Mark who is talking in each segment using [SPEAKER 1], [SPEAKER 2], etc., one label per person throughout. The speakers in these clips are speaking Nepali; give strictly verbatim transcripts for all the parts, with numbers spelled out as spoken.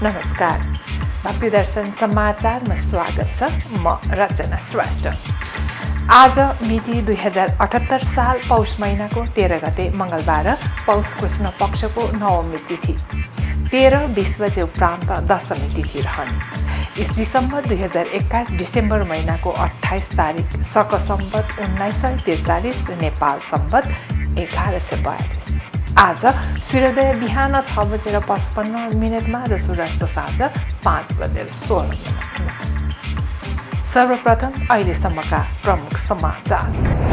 [SPEAKER 1] नमस्कार, भक्ति दर्शन समाचारमा स्वागत छ। म रचना श्रेष्ठ। आज मिति दुई हजार अठहत्तर साल पौष महिनाको तेह्र गते मंगलबार, पौष कृष्ण पक्षको नवमी तिथि, तेह्र बीस बजे उपरान्त दशमी तिथि रहने। ईस्वी सम्वत दुई हजार एक्काइस डिसेम्बर महिनाको अट्ठाइस तारिक, शक सम्वत उन्नाइस सय त्रिचालिस, नेपाल सम्वत एघार सय बयालिस। आज सूर्योदय बिहान छ बजेर पचपन्न मिनटमा र सूर्यास्त साँझ पाँच बजेर सोह्र मिनटमा। सर्वप्रथम अहिलेसम्मका प्रमुख समाचार।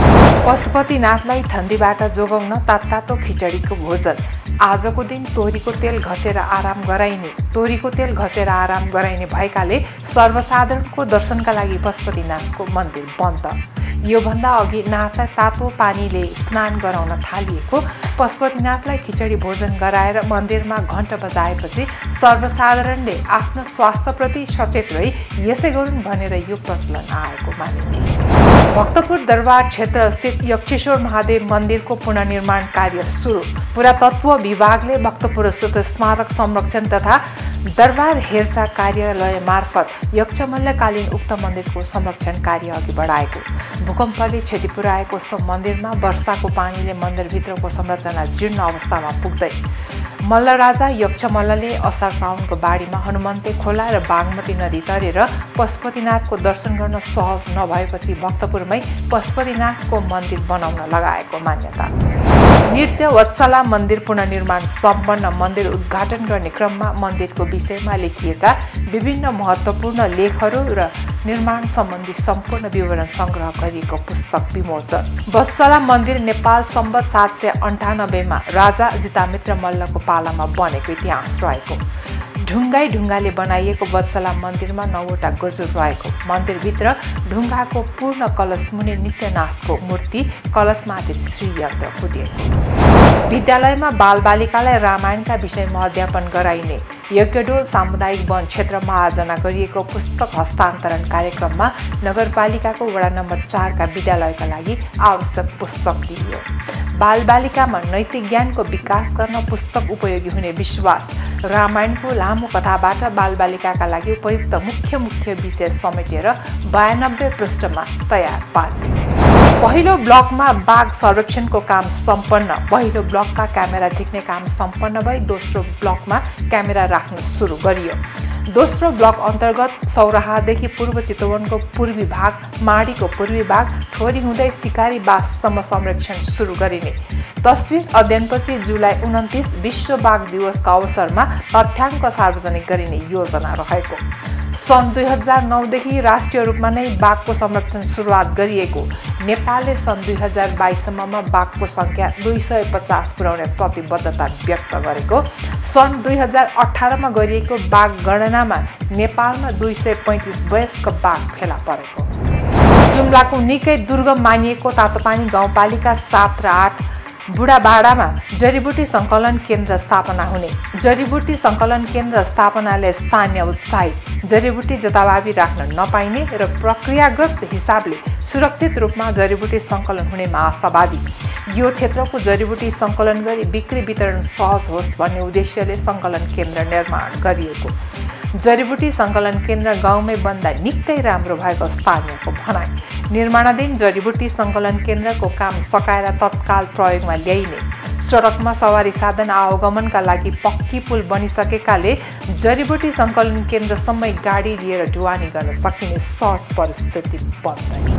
[SPEAKER 1] पशुपतिनाथलाई ठण्डीबाट जोगाउन तात्तातो खिचडीको भोजन। आजको दिन तोरीको तेल घसेर आराम गराइने तोरीको तेल घसेर आराम गराइने भएकाले सर्वसाधारणको दर्शनका लागि पशुपतिनाथको मन्दिर बन्द। योभन्दा अघि नाथलाई तातो पानीले स्नान गराउन थालिएको पशुपतिनाथलाई खिचडी भोजन गराएर मन्दिरमा घण्ट बजाएपछि सर्वसाधारणले आफ्नो स्वास्थ्यप्रति सचेत रही यसै गरून् भनेर यो प्रचलन आएको मानिन्छ। भक्तपुर दरबार क्षेत्र स्थित यक्षेश्वर महादेव मन्दिरको पुनर्निर्माण कार्य सुरु। पुरातत्व विभागले भक्तपुर स्थित स्मारक संरक्षण तथा दरबार हेरचाह कार्यालय मार्फत यक्षमल्लकालीन उक्त मन्दिरको संरक्षण कार्य अघि बढाएको। भूकम्पले क्षति पुर्याएको सो मन्दिरमा वर्षाको पानीले मन्दिरभित्रको संरचना जीर्ण अवस्थामा पुग्दै मल्लराजा यक्षमल्लले असार साउनको बाढीमा हनुमन्ते खोला र बागमती नदी तरेर पशुपतिनाथको दर्शन गर्न सहज नभएपछि भक्तपुरमै पशुपतिनाथको मन्दिर बनाउन लगाएको मान्यता। नृत्य वत्सला मन्दिर पुनर्निर्माण सम्पन्न। मन्दिर उद्घाटन गर्ने क्रममा मन्दिरको विषयमा लेखिएका विभिन्न महत्त्वपूर्ण लेखहरू र निर्माण सम्बन्धी सम्पूर्ण विवरण संग्रह गरिएको पुस्तक विमोचन। वत्सला मन्दिर नेपाल सम्वत सात सय अन्ठानब्बेमा राजा जितामित्र मल्लको पालामा बनेको इतिहास रहेको। ढुङ्गाई ढुङ्गाले बनाइएको वत्सला मन्दिरमा नौवटा गजुर रहेको। मन्दिरभित्र ढुङ्गाको पूर्ण कलश मुनि नित्यनाथको मूर्ति, कलशमाथि श्रीयन्त्र पुतिएको। विद्यालयमा बालबालिकालाई रामायणका विषयमा अध्यापन गराइने। यज्ञडोल सामुदायिक वन क्षेत्रमा आयोजना गरिएको पुस्तक हस्तान्तरण कार्यक्रममा नगरपालिकाको वडा नम्बर चारका विद्यालयका लागि आवश्यक पुस्तक दिइयो। बालबालिकामा नैतिक ज्ञानको विकास गर्न पुस्तक उपयोगी हुने विश्वास। रामायणको लामो कथाबाट बालबालिकाका लागि उपयुक्त मुख्य मुख्य विषय समेटेर बयानब्बे पृष्ठमा तयार पार्ने। पहिलो ब्लकमा बाघ सर्वेक्षणको काम सम्पन्न। पहिलो ब्लकका क्यामेरा झिक्ने काम सम्पन्न भई दोस्रो ब्लकमा क्यामेरा राख्न सुरु गरियो। दोस्रो ब्लक अन्तर्गत सौराहादेखि पूर्व चितवनको पूर्वी भाग, माडीको पूर्वी भाग, ठोरी हुँदै सिकारी बाससम्म संरक्षण सुरु गरिने। तस्विर अध्ययनपछि जुलाई उन्तिस विश्व बाघ दिवसका अवसरमा तथ्याङ्क सार्वजनिक गरिने योजना रहेको। सन् दुई हजार नौदेखि राष्ट्रिय रूपमा नै बाघको संरक्षण सुरुवात गरिएको। नेपालले सन् दुई हजार बाइससम्ममा बाघको सङ्ख्या दुई सय पचास पुर्याउने प्रतिबद्धता व्यक्त गरेको। सन् दुई हजार अठारमा गरिएको बाघ गणनामा नेपालमा दुई सय पैँतिस वयस्क बाघ फेला परेको। जुम्लाको निकै दुर्गम मानिएको तातोपानी गाउँपालिका सात र आठ बुढाबाडामा जडीबुटी सङ्कलन केन्द्र स्थापना हुने। जडीबुटी सङ्कलन केन्द्र स्थापनाले स्थानीय उत्साहित। जडीबुटी जताभावी राख्न नपाइने र प्रक्रियागत हिसाबले सुरक्षित रूपमा जडीबुटी सङ्कलन हुनेमा आशावादी। यो क्षेत्रको जडीबुटी सङ्कलन गरी बिक्री वितरण सहज होस् भन्ने उद्देश्यले सङ्कलन केन्द्र निर्माण गरिएको। जडीबुटी सङ्कलन केन्द्र गाउँमै बन्दा निकै राम्रो भएको स्थानीयको भनाइ। निर्माणाधीन जडीबुटी सङ्कलन केन्द्रको काम सकाएर तत्काल प्रयोगमा ल्याइने। सडकमा सवारी साधन आवागमनका लागि पक्की पुल बनिसकेकाले जडीबुटी सङ्कलन केन्द्रसम्मै गाडी लिएर ढुवानी गर्न सकिने सहज परिस्थिति बन्दैन।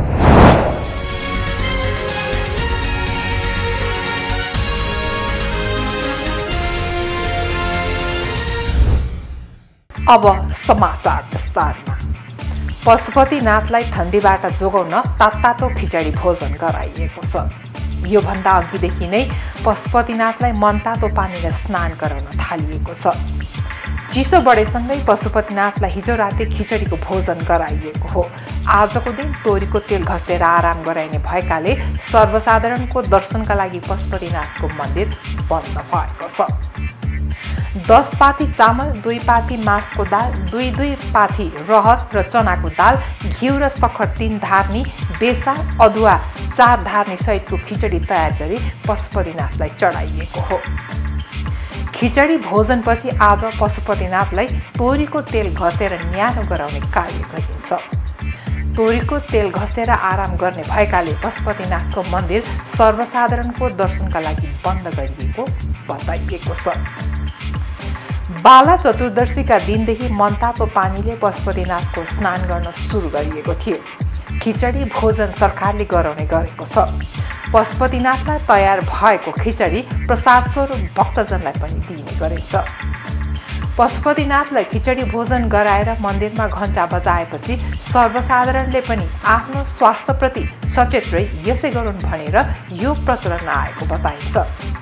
[SPEAKER 1] अब समाचार विस्तारमा। पशुपतिनाथलाई ठण्डीबाट जोगाउन तात्तातो खिचडी भोजन गराइएको छ। योभन्दा अघिदेखि नै पशुपतिनाथलाई मनतातो पानीले स्नान गराउन थालिएको छ। चिसो बढेसँगै पशुपतिनाथलाई हिजो राति खिचडीको भोजन गराइएको हो। आजको दिन तोरीको तेल घसेर आराम गराइने भएकाले सर्वसाधारणको दर्शनका लागि पशुपतिनाथको मन्दिर बन्द भएको छ। दस पाथी चामल, दुई पाथी मासको दाल, दुई दुई पाथी रहर र चनाको दाल, घिउ र सखर तीन धार्नी, बेसा, अदुवा चार धार्नी सहितको खिचडी तयार गरी पशुपतिनाथलाई चढाइएको हो। खिचडी भोजनपछि आज पशुपतिनाथलाई तोरीको तेल घसेर न्यानो गराउने कार्य गरिन्छ। तोरीको तेल घसेर आराम गर्ने भएकाले पशुपतिनाथको मन्दिर सर्वसाधारणको दर्शनका लागि बन्द गरिएको बताइएको छ। बाला चतुर्दशीका दिनदेखि मनतातो पानीले पशुपतिनाथको स्नान गर्न सुरु गरिएको थियो। खिचडी भोजन सरकारले गराउने गरेको छ। पशुपतिनाथलाई तयार भएको खिचडी प्रसाद स्वरूप भक्तजनलाई पनि दिइने गरिन्छ। पशुपतिनाथलाई खिचडी भोजन गराएर मन्दिरमा घण्टा बजाएपछि सर्वसाधारणले पनि आफ्नो स्वास्थ्यप्रति सचेत रही यसै गरून् भनेर यो प्रचलन आएको बताइन्छ।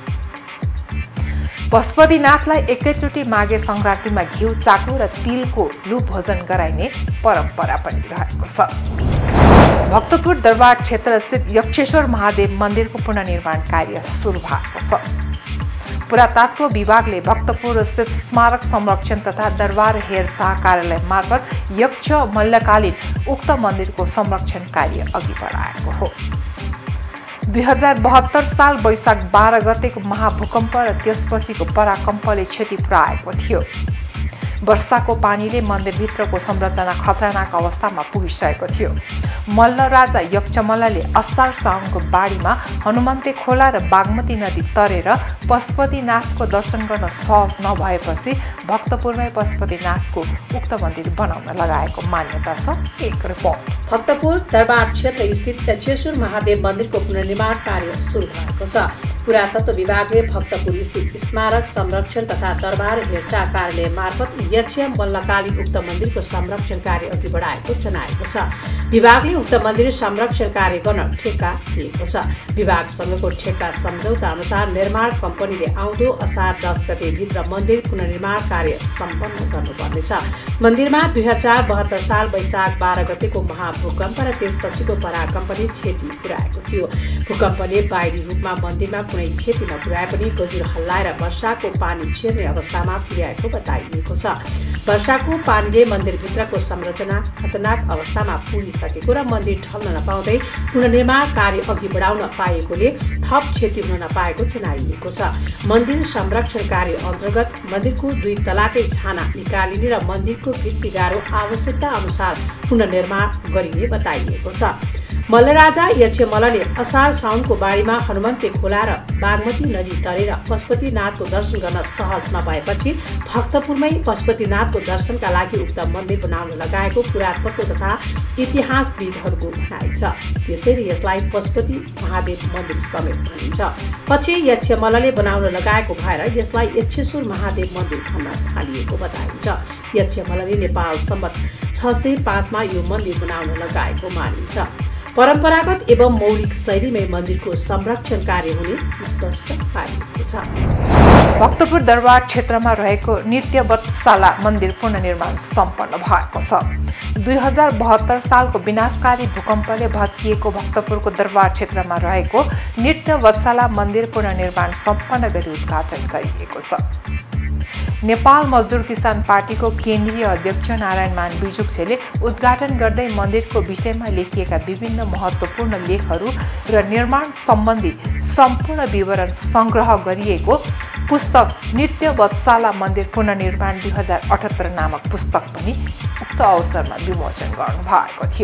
[SPEAKER 1] पशुपतिनाथलाई एकैचोटि माघे सङ्क्रान्तिमा घिउ चाकु र तिलको लु भोजन गराइने परम्परा पनि रहेको छ। भक्तपुर दरबार क्षेत्र स्थित यक्षेश्वर महादेव मन्दिरको पुनर्निर्माण कार्य सुरु भएको छ। पुरातत्व विभागले भक्तपुर स्थित स्मारक संरक्षण तथा दरबार हेरचाह कार्यालय मार्फत यक्ष मल्लकालीन उक्त मन्दिरको संरक्षण कार्य अघि बढाएको हो। दुई हजार बहत्तर साल वैशाख बाह्र गतेको महाभूकम्प र त्यसपछिको पराकम्पले क्षति पुर्याएको थियो। वर्षाको पानीले मन्दिरभित्रको संरचना खतरनाक अवस्थामा पुगिसकेको थियो। मल्ल राजा यक्षमल्लले असार साउनको बाढीमा हनुमन्ते खोला र बागमती नदी तरेर पशुपतिनाथको दर्शन गर्न सहज नभएपछि भक्तपुरमै पशुपतिनाथको उक्त मन्दिर बनाउन लगाएको मान्यता छ। एक रिपोर्ट।
[SPEAKER 2] भक्तपुर दरबार क्षेत्र स्थित यक्षेश्वर महादेव मन्दिरको पुनर्निर्माण कार्य सुरु भएको छ। पुरातत्व विभागले भक्तपुर स्थित स्मारक संरक्षण तथा दरबार हेरचाह कार्यालय मार्फत यक्ष मल्लकालीन उक्त मन्दिरको संरक्षण कार्य अघि बढाएको जनाएको छ। विभागले उक्त मन्दिर संरक्षण कार्य गर्न ठेक्का दिएको छ। विभागसँगको ठेक्का सम्झौता अनुसार निर्माण कम्पनीले आउँदो असार दस गते भित्र मन्दिर पुनर्निर्माण कार्य सम्पन्न गर्नुपर्नेछ। मन्दिरमा दुई हजार बहत्तर साल वैशाख बाह्र गतेको महाभूकम्प र त्यसपछिको पराकम्पले क्षति पुर्याएको थियो। भूकम्पले बाहिरी रूपमा मन्दिरमा कुनै क्षति नपुर्याए पनि गजुर हल्लाएर वर्षाको पानी छिर्ने अवस्थामा पुर्याएको बताइएको छ। वर्षाको पानीले मन्दिरभित्रको संरचना खतरनाक अवस्थामा पुगिसकेको र मन्दिर ढल्न नपाउँदै पुनर्निर्माण कार्य अघि बढाउन पाएकोले थप क्षति हुन नपाएको जनाइएको छ। मन्दिर संरक्षण कार्य अन्तर्गत मन्दिरको दुई तलाकै छाना निकालिने र मन्दिरको भित्तिगारो आवश्यकता अनुसार पुनर्निर्माण गरिने बताइएको छ। मल्लराजा यक्षमल्लले असार साउनको बाढीमा हनुमन्ते खोला र बागमती नदी तरेर पशुपतिनाथको दर्शन गर्न सहज नभएपछि भक्तपुरमै पशुपतिनाथको दर्शनका लागि उक्त मन्दिर बनाउन लगाएको पुरातत्व तथा इतिहासविदहरूको भनाइ छ। त्यसैले यसलाई पशुपति महादेव मन्दिर समेत भनिन्छ। पछि यक्षमल्लले बनाउन लगाएको भएर यसलाई यक्षेश्वर महादेव मन्दिर भन्न थालिएको बताइन्छ। यक्षमल्लले नेपाल सम्बत छ सय पाँचमा यो मन्दिर बनाउन लगाएको मानिन्छ। परम्परागत एवं मौलिक शैलीमै मन्दिरको संरक्षण कार्य हुने स्पष्ट पारिएको छ।
[SPEAKER 1] भक्तपुर दरबार क्षेत्रमा रहेको नृत्य वत्सला मन्दिर पुनर्निर्माण सम्पन्न भएको छ। दुई हजार बहत्तर सालको विनाशकारी भूकम्पले भत्किएको भक्तपुरको दरबार क्षेत्रमा रहेको नृत्य वत्सला मन्दिर पुनर्निर्माण सम्पन्न गरी उद्घाटन गरिएको छ। नेपाल मजदुर किसान पार्टीको केन्द्रीय अध्यक्ष नारायण मान बिजुक्सेले उद्घाटन गर्दै मन्दिरको विषयमा लेखिएका विभिन्न महत्त्वपूर्ण लेखहरू र निर्माण सम्बन्धी सम्पूर्ण विवरण सङ्ग्रह गरिएको पुस्तक नृत्य वत्सला मन्दिर पुनर्निर्माण दुई हजार अठहत्तर नामक पुस्तक पनि उक्त अवसरमा विमोचन गर्नुभएको थियो।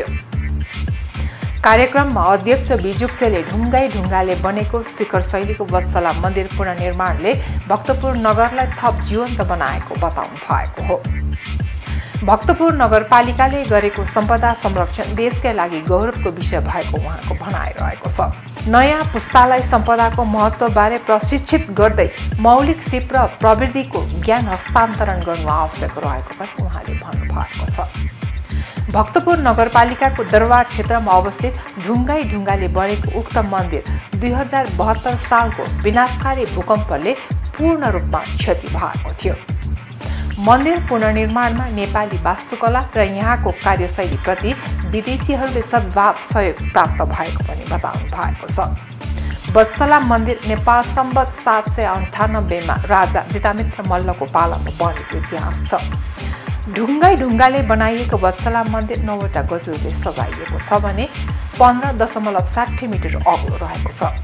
[SPEAKER 1] कार्यक्रममा अध्यक्ष बिजुक्सेले ढुङ्गाई ढुङ्गाले बनेको शिखर शैलीको वत्सला मन्दिर पुनर्निर्माणले भक्तपुर नगरलाई थप जीवन्त बनाएको बताउनु भएको हो। भक्तपुर नगरपालिकाले गरेको सम्पदा संरक्षण देशकै लागि गौरवको विषय भएको उहाँको भनाइरहेको छ। नयाँ पुस्तालाई सम्पदाको महत्त्वबारे प्रशिक्षित गर्दै मौलिक सिप र प्रविधिको ज्ञान हस्तान्तरण गर्नु आवश्यक रहेको पनि उहाँले भन्नुभएको छ। भक्तपुर नगरपालिकाको दरबार क्षेत्रमा अवस्थित ढुङ्गाई ढुङ्गाले बनेको उक्त मन्दिर दुई हजार बहत्तर सालको विनाशकारी भूकम्पले पूर्ण रूपमा क्षति भएको थियो। मन्दिर पुनर्निर्माणमा नेपाली वास्तुकला र यहाँको कार्यशैलीप्रति विदेशीहरूले सद्भाव सहयोग प्राप्त भएको पनि बताउनु भएको छ। वत्सला मन्दिर नेपाल सम्बत सात सय अन्ठानब्बेमा राजा जितामित्र मल्लको पालामा बनेको इतिहास छ। ढुङ्गाई ढुङ्गाले बनाइएको वत्सला मन्दिर नौवटा गजुरले सजाइएको छ भने पन्ध्र दशमलव साठी मिटर अग्लो रहेको छ।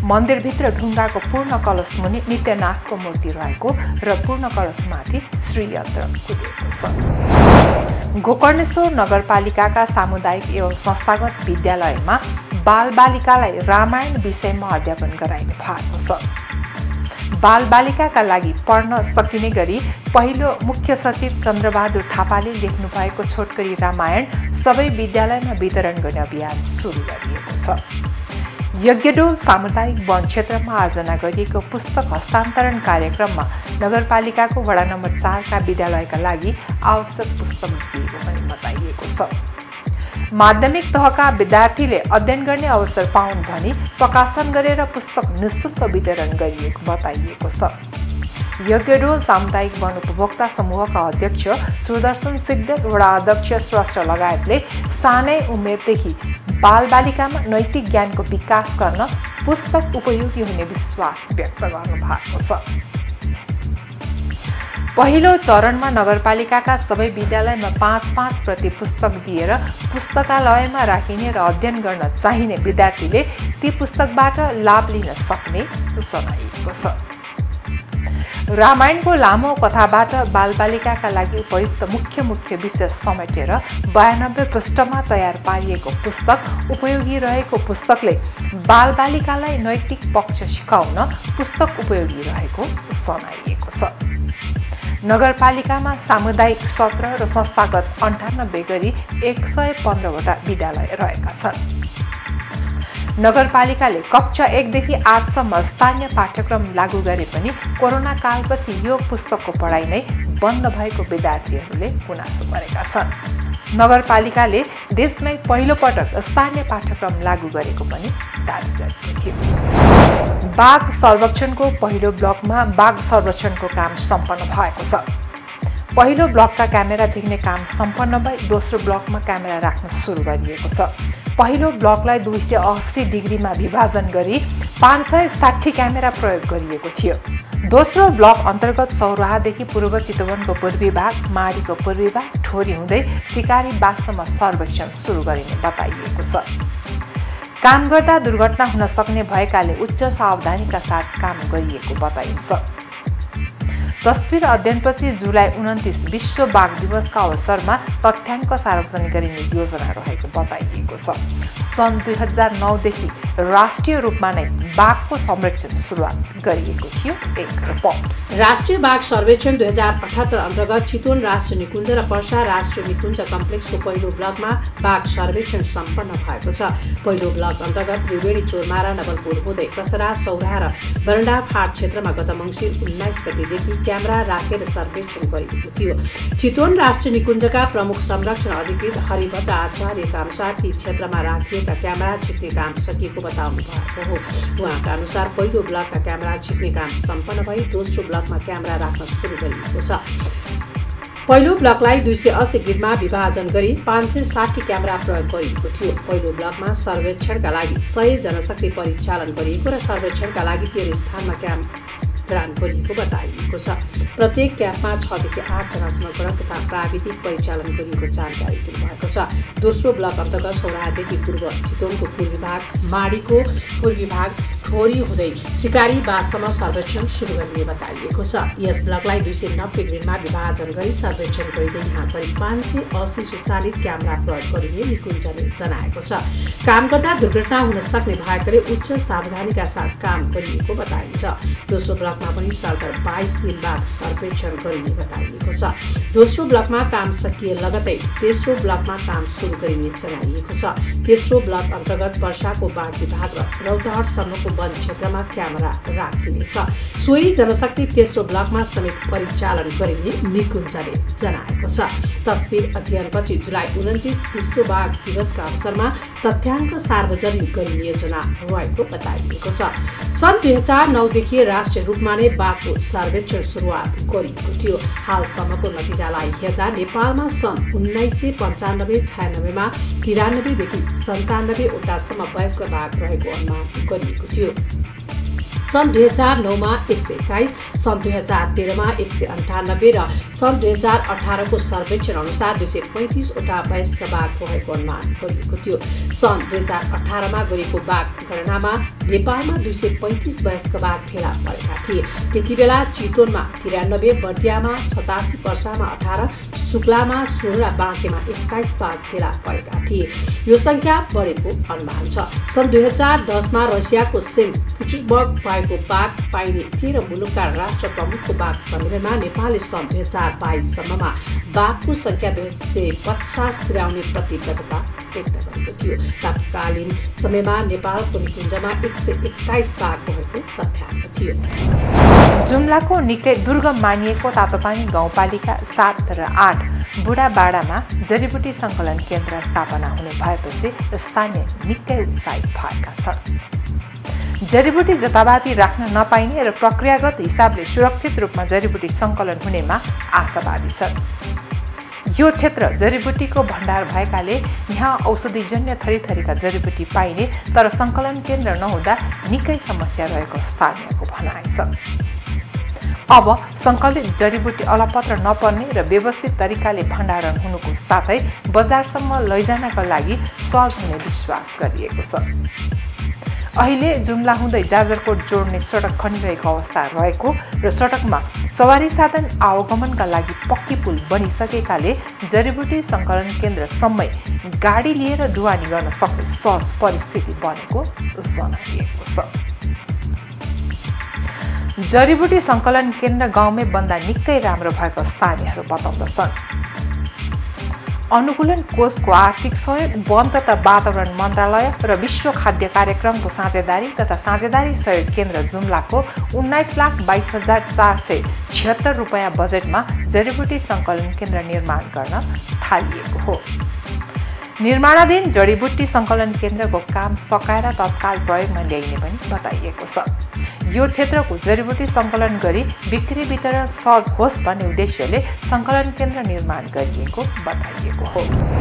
[SPEAKER 1] मन्दिरभित्र ढुङ्गाको पूर्ण कलश मुनि नित्यनाथको मूर्ति रहेको र पूर्ण कलशमाथि श्रीयन्त्र कुदेको छ। गोकर्णेश्वर नगरपालिकाका सामुदायिक एवं संस्थागत विद्यालयमा बालबालिकालाई रामायण विषयमा अध्यापन गराइने भएको छ। बालबालिकाका लागि पढ्न सकिने गरी पहिलो मुख्य सचिव चन्द्रबहादुर थापाले लेख्नु भएको छोटकरी रामायण सबै विद्यालयमा वितरण गर्ने अभियान सुरु गरिएको छ। यज्ञडोल सामुदायिक वन क्षेत्रमा आयोजना गरिएको पुस्तक हस्तान्तरण कार्यक्रममा नगरपालिकाको वडा नम्बर चारका विद्यालयका लागि आवश्यक पुस्तक दिएको पनि बताइएको छ। माध्यमिक तहका विद्यार्थीले अध्ययन गर्ने अवसर पाउन् भनी प्रकाशन गरेर पुस्तक निःशुल्क वितरण गरिएको बताइएको छ। यज्ञडोल सामुदायिक वन उपभोक्ता समूहका अध्यक्ष सुदर्शन सिग्देल, वडा अध्यक्ष स्रष्ट लगायतले सानै उमेरदेखि बालबालिकामा नैतिक ज्ञानको विकास गर्न पुस्तक उपयोगी हुने विश्वास व्यक्त गर्नु भएको छ। पहिलो चरणमा नगरपालिकाका सबै विद्यालयमा पाँच पाँच प्रति पुस्तक दिएर पुस्तकालयमा राखिने र अध्ययन गर्न चाहिने विद्यार्थीले ती पुस्तकबाट लाभ लिन सक्ने जनाइएको छ। रामायणको लामो कथाबाट बालबालिकाका लागि उपयुक्त मुख्य मुख्य विषय समेटेर बयानब्बे पृष्ठमा तयार पारिएको पुस्तक उपयोगी रहेको पुस्तकले बालबालिकालाई नैतिक पक्ष सिकाउन पुस्तक उपयोगी रहेको जनाइएको छ। नगरपालिकामा सामुदायिक सत्र र संस्थागत अन्ठानब्बे गरी एक सय पन्ध्रवटा विद्यालय रहेका छन्। नगरपालिकाले कक्षा एकदेखि आठसम्म स्थानीय पाठ्यक्रम लागू गरे पनि कोरोना कालपछि यो पुस्तकको पढाइ नै बन्द भएको विद्यार्थीहरूले गुनासो गरेका छन्। नगरपालिकाले देशमै पहिलो पटक स्थानीय पाठ्यक्रम लागू गरेको पनि दावी गरेको थियो। बाघ संरक्षणको पहिलो ब्लकमा बाघ संरक्षणको काम सम्पन्न भएको छ। पहिलो ब्लकका क्यामेरा झिक्ने काम सम्पन्न भई दोस्रो ब्लकमा क्यामेरा राख्न सुरु गरिएको छ। पहिलो ब्लकलाई दुई सय अस्सी डिग्रीमा विभाजन गरी पाँच सय साठी क्यामेरा प्रयोग गरिएको थियो। दोस्रो ब्लक अन्तर्गत सौराहादेखि पूर्व चितवनको पूर्वी भाग, माडीको पूर्वी भाग, ठोरी हुँदै सिकारी बाससम्म सर्वेक्षण सुरु गरिने बताइएको छ। काम गर्दा दुर्घटना हुन सक्ने भएकाले उच्च सावधानीका साथ काम गरिएको बताइन्छ। तस्बिर अध्ययनपछि जुलाई उन्तिस विश्व बाघ दिवसका अवसरमा तथ्याङ्क सार्वजनिक गरिने योजना रहेको बताइएको छ। सन् दुई हजार नौदेखि राष्ट्रिय रूपमा नै बाघको संरक्षण सुरुवात गरिएको थियो। एक रिपोर्ट।
[SPEAKER 2] राष्ट्रिय बाघ सर्वेक्षण दुई हजार अठहत्तर अन्तर्गत चितवन राष्ट्रिय निकुञ्ज र पर्सा राष्ट्रिय निकुञ्ज कम्प्लेक्सको पहिलो ब्लकमा बाघ सर्वेक्षण सम्पन्न भएको छ। पहिलो ब्लक अन्तर्गत त्रिवेणी, चोरमारा, नवलपुर हुँदै कसरा, सौराहा र बरण्डा फाँट क्षेत्रमा गत मङ्सिर उन्नाइस गतेदेखि क्यामेरा राखेर सर्वेक्षण गरिएको थियो। चितवन राष्ट्रिय निकुञ्जका प्रमुख संरक्षण अधिकृत हरिभद्र आचार्यका अनुसार ती क्षेत्रमा राखिएका क्यामेरा झिक्ने काम सकिएको बताउनु भएको हो। उहाँका अनुसार पहिलो ब्लकका क्यामेरा झिक्ने काम सम्पन्न भई दोस्रो ब्लकमा क्यामेरा राख्न सुरु गरिएको छ। पहिलो ब्लकलाई दुई सय अस्सी ग्रिडमा विभाजन गरी पाँच सय साठी क्यामेरा प्रयोग गरिएको थियो। पहिलो ब्लकमा सर्वेक्षणका लागि सय जनशक्ति परिचालन गरिएको र सर्वेक्षणका लागि तेह्र स्थानमा क्याम्प गरान गरिएको बताइएको छ। प्रत्येक क्याम्पमा छदेखि आठजना समर्पण तथा प्राविधिक परिचालन गरिएको जानकारी दिनुभएको छ। दोस्रो ब्लक अन्तर्गत सौराहादेखि पूर्व चितवनको पूर्वी भाग, माडीको पूर्वी भाग, ठोरी हुँदै सिकारी बाससम्म सर्वेक्षण सुरु गरिने बताइएको छ। यस ब्लकलाई दुई सय नब्बे ग्रिडमा विभाजन गरी सर्वेक्षण गरिँदै यहाँ करिब पाँच सय अस्सी स्वचालित क्यामेरा प्रयोग गरिने निकुञ्जले जनाएको छ। काम गर्दा दुर्घटना हुन सक्ने भएकाले उच्च सावधानीका साथ काम गरिएको बताइन्छ। दोस्रो ब्लकमा पनि सालभर बाइस दिन बाद सर्वेक्षण गरिने बताइएको छ। दोस्रो ब्लकमा काम सकिए लगतै तेस्रो ब्लकमा काम सुरु गरिने जनाइएको छ। तेस्रो ब्लक अन्तर्गत वर्षाको बाघ विभाग र रौतहटसम्मको वन क्षेत्रमा क्यामेरा राखिनेछ। सोही जनशक्ति तेस्रो ब्लकमा समेत परिचालन गरिने निकुञ्जले जनाएको छ। तस्बिर अध्ययनपछि जुलाई उन्तिस विश्व बाघ दिवसका अवसरमा तथ्याङ्क सार्वजनिक गरिने योजना रहेको बताइएको छ। सन् दुई हजार नौदेखि राष्ट्रिय रूपमा नै बाघको सर्वेक्षण सुरुवात गरिएको थियो। हालसम्मको नतिजालाई हेर्दा नेपालमा सन् उन्नाइस सय पन्चानब्बे छयानब्बेमा तिरानब्बेदेखि सन्तानब्बेवटासम्म वयस्क बाघ रहेको अनुमान गरिएको थियो। सन् दुई हजार नौमा एक सय एक्काइस, सन् दुई हजार तेह्रमा एक सय अन्ठानब्बे र सन् दुई हजार अठारको सर्वेक्षण अनुसार दुई सय पैँतिसवटा वयस्क बाघ रहेको अनुमान गरिएको थियो। सन् दुई हजार अठारमा गरेको बाघ गणनामा नेपालमा दुई सय पैँतिस वयस्क बाघ फेला परेका थिए। त्यति बेला चितवनमा तिरानब्बे, बर्दियामा सतासी, पर्सामा अठार, शुक्लामा सोह्र र बाँकेमा एक्काइस बाघ फेला परेका थिए। यो संख्या बढेको अनुमान छ। सन् दुई हजार दसमा रसियाको सेन्ट पिटर्सबर्ग भएको बाघ पाइने तेह्र मुलुकका राष्ट्र प्रमुखको बाघ सम्मेलनमा नेपालले सन् दुई हजार बाइससम्ममा बाघको संख्या दुई सय पचास पुर्याउने प्रतिबद्धता व्यक्त गरेको थियो। तत्कालीन समयमा नेपालको निकुञ्जमा एक सय एक्काइस बाघ रहेको तथ्याङ्क थियो।
[SPEAKER 1] जुम्लाको निकै दुर्गम मानिएको तातोपानी गाउँपालिका सात र आठ बुढाबाडामा जडीबुटी सङ्कलन केन्द्र स्थापना हुने भएपछि स्थानीय निकै उत्साहित भएका छन्। जडीबुटी जथाभावी राख्न नपाइने र प्रक्रियागत हिसाबले सुरक्षित रूपमा जडीबुटी सङ्कलन हुनेमा आशावादी छन्। यो क्षेत्र जडीबुटीको भण्डार भएकाले यहाँ औषधिजन्य थरीथरीका जडीबुटी पाइने, तर सङ्कलन केन्द्र नहुँदा निकै समस्या रहेको स्थानीयको भनाइ छ। अब सङ्कलित जडीबुटी अलपत्र नपर्ने र व्यवस्थित तरिकाले भण्डारण हुनुको साथै बजारसम्म लैजानका लागि सहज हुने विश्वास गरिएको छ। अहिले जुम्ला हुँदै जाजरकोट जोड्ने सडक खनिरहेको अवस्था रहेको र सडकमा सवारी साधन आवागमनका लागि पक्की पुल बनिसकेकाले जडीबुटी सङ्कलन केन्द्रसम्मै गाडी लिएर ढुवानी गर्न सक्ने सहज परिस्थिति बनेको जनाइएको छ। जडीबुटी सङ्कलन केन्द्र गाउँमै बन्दा निकै राम्रो भएको स्थानीयहरू बताउँदछन्। अनुकूलन कोषको आर्थिक सहयोग, वन तथा वातावरण मन्त्रालय र विश्व खाद्य कार्यक्रमको साझेदारी तथा साझेदारी सहयोग केन्द्र जुम्लाको उन्नाइस लाख बाइस हजार चार सय छिहत्तर रुपियाँ बजेटमा जडीबुटी सङ्कलन केन्द्र निर्माण गर्न थालिएको हो। निर्माणाधीन जडीबुटी सङ्कलन केन्द्रको काम सकाएर तत्काल प्रयोगमा ल्याइने पनि बताइएको छ। यो क्षेत्रको जडीबुटी सङ्कलन गरी बिक्री वितरण सहज होस् भन्ने उद्देश्यले सङ्कलन केन्द्र निर्माण गरिएको बताइएको हो।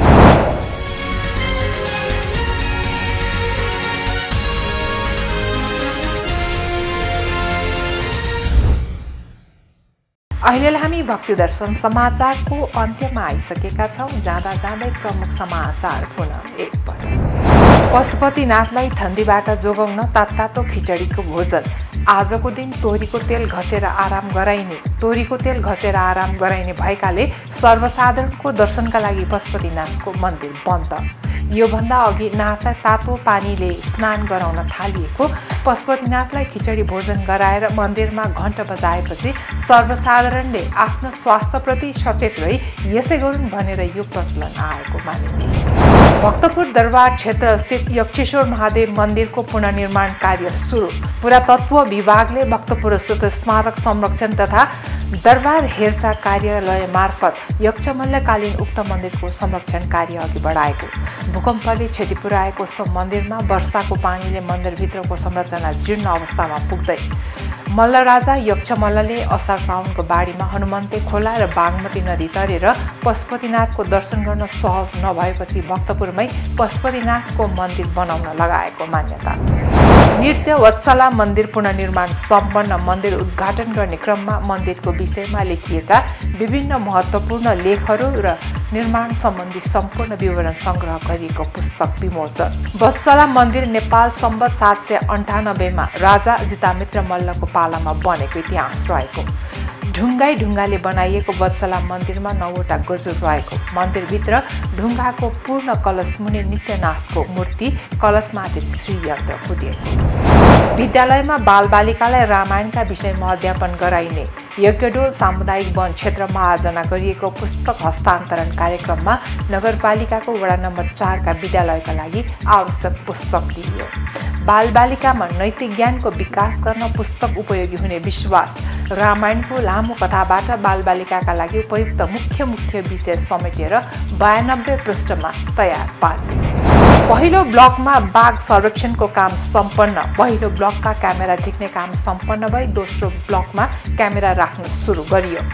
[SPEAKER 1] अहिलेलाई हामी भक्ति दर्शन समाचारको अन्त्यमा आइसकेका छौँ। जाँदा जाँदै प्रमुख समाचार पुनः एकपल्ट। पशुपतिनाथलाई ठन्डीबाट जोगाउन तात्तातो खिचडीको भोजन। आजको दिन तोरीको तेल घसेर आराम गराइने तोरीको तेल घसेर आराम गराइने भएकाले सर्वसाधारणको दर्शनका लागि पशुपतिनाथको मन्दिर बन्द। योभन्दा अघि नाथलाई तातो पानीले स्नान गराउन थालिएको पशुपतिनाथलाई खिचडी भोजन गराएर मन्दिरमा घण्ट बजाएपछि सर्वसाधारणले आफ्नो स्वास्थ्यप्रति सचेत रही यसै गरून् भनेर यो प्रचलन आएको मानिने। भक्तपुर दरबार क्षेत्र स्थित यक्षेश्वर महादेव मन्दिरको पुनर्निर्माण कार्य सुरु। पुरातत्व विभागले भक्तपुर स्थित स्मारक संरक्षण तथा दरबार हेरचाह कार्यालय मार्फत यक्षमल्लकालीन उक्त मन्दिरको संरक्षण कार्य अघि बढाएको। भूकम्पले क्षति पुर्याएको सो मन्दिरमा वर्षाको पानीले मन्दिरभित्रको संरचना जीर्ण अवस्थामा पुग्दै मल्लराजा यक्षमल्लले असार साउनको बाढीमा हनुमन्ते खोला र बागमती नदी तरेर पशुपतिनाथको दर्शन गर्न सहज नभएपछि भक्तपुरमै पशुपतिनाथको मन्दिर बनाउन लगाएको मान्यता। नृत्य वत्सला मन्दिर पुनर्निर्माण सम्पन्न। मन्दिर उद्घाटन गर्ने क्रममा मन्दिरको विषयमा लेखिएका विभिन्न महत्त्वपूर्ण लेखहरू र निर्माण सम्बन्धी सम्पूर्ण विवरण सङ्ग्रह गरिएको पुस्तक विमोचन। वत्सला मन्दिर नेपाल सम्वत सात सय अन्ठानब्बेमा राजा जितामित्र मल्लको पालामा बनेको इतिहास रहेको। ढुङ्गाई ढुङ्गाले बनाइएको वत्सला मन्दिरमा नौवटा गजुर रहेको। मन्दिरभित्र ढुङ्गाको पूर्ण कलश मुनि नित्यनाथको मूर्ति, कलशमाथि श्रीयन्त्र पुगेको। विद्यालयमा बालबालिकालाई रामायणका विषयमा अध्यापन गराइने। यज्ञडोल सामुदायिक वन क्षेत्रमा आयोजना गरिएको पुस्तक हस्तान्तरण कार्यक्रममा नगरपालिकाको वडा नम्बर चारका विद्यालयका लागि आवश्यक पुस्तक दिइयो। बालबालिकामा नैतिक ज्ञानको विकास गर्न पुस्तक उपयोगी हुने विश्वास। रामायणको लामो कथाबाट बालबालिकाका लागि उपयुक्त मुख्य मुख्य विषय समेटेर बयानब्बे पृष्ठमा तयार पारियो। पहिलो ब्लकमा बाघ सर्वेक्षणको काम सम्पन्न। पहिलो ब्लकका क्यामेरा झिक्ने काम सम्पन्न भई दोस्रो ब्लकमा क्यामेरा राख्न सुरु गरियो।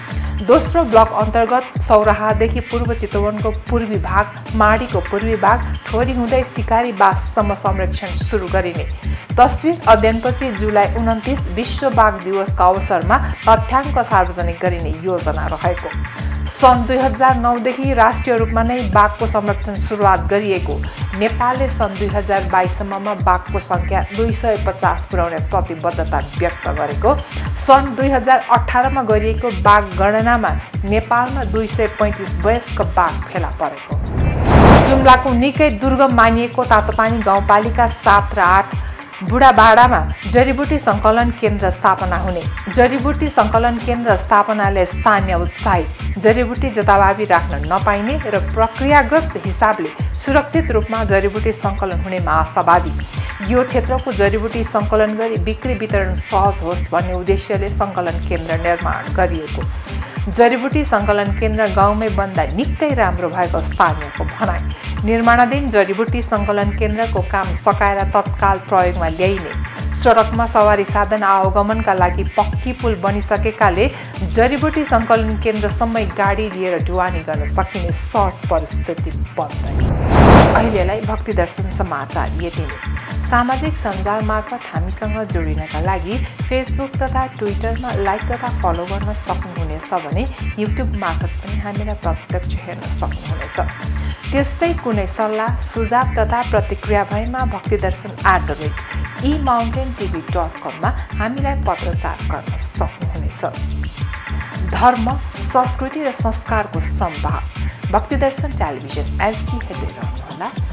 [SPEAKER 1] दोस्रो ब्लक अन्तर्गत सौराहादेखि पूर्व चितवनको पूर्वी भाग, माडीको पूर्वी भाग, ठोरी हुँदै सिकारी बाससम्म संरक्षण सुरु गरिने। तस्बिर अध्ययनपछि जुलाई उन्तिस विश्व बाघ दिवसका अवसरमा तथ्याङ्क सार्वजनिक गरिने योजना रहेको। सन् दुई हजार नौदेखि राष्ट्रिय रूपमा नै बाघको संरक्षण सुरुवात गरिएको। नेपालले सन् दुई हजार बाइससम्ममा बाघको सङ्ख्या दुई सय पचास पुर्याउने प्रतिबद्धता व्यक्त गरेको। सन् दुई हजार अठारमा गरिएको बाघ गणनामा नेपालमा दुई सय पैँतिस वयस्क बाघ फेला परेको। जुम्लाको निकै दुर्गम मानिएको तातोपानी गाउँपालिका सात र आठ बुढाबाडामा जडीबुटी सङ्कलन केन्द्र स्थापना हुने। जडीबुटी सङ्कलन केन्द्र स्थापनाले स्थानीय उत्साहित, जडीबुटी जताभावी राख्न नपाइने र प्रक्रियागत हिसाबले सुरक्षित रूपमा जडीबुटी सङ्कलन हुनेमा आशावादी। यो क्षेत्रको जडीबुटी सङ्कलन गरी बिक्री वितरण सहज होस् भन्ने उद्देश्यले सङ्कलन केन्द्र निर्माण गरिएको। जडीबुटी सङ्कलन केन्द्र गाउँमै बन्दा निकै राम्रो भएको स्थानीयको भनाइ। निर्माणाधीन जडीबुटी सङ्कलन केन्द्रको काम सकाएर तत्काल प्रयोगमा ल्याइने। सडकमा सवारी साधन आवागमनका लागि पक्की पुल बनिसकेकाले जडीबुटी सङ्कलन केन्द्रसम्मै गाडी लिएर ढुवानी गर्न सकिने सहज परिस्थिति बन्दैन। अहिलेलाई भक्ति दर्शन समाचार यति नै। सामाजिक सञ्जाल मार्फत हामीसँग जोडिनका लागि फेसबुक तथा ट्विटरमा लाइक तथा फलो गर्न सक्नुहुनेछ भने युट्युब मार्फत पनि हामीलाई प्रत्यक्ष हेर्न सक्नुहुनेछ। त्यस्तै कुनै सल्लाह सुझाव तथा प्रतिक्रिया भएमा भक्ति दर्शन at the rate e mountain TV dot कममा हामीलाई पत्रचार गर्न सक्नुहुनेछ। धर्म, संस्कृति र संस्कारको सम्भाव भक्ति दर्शन टेलिभिजन एचडी हेर्दै रहनुहोला।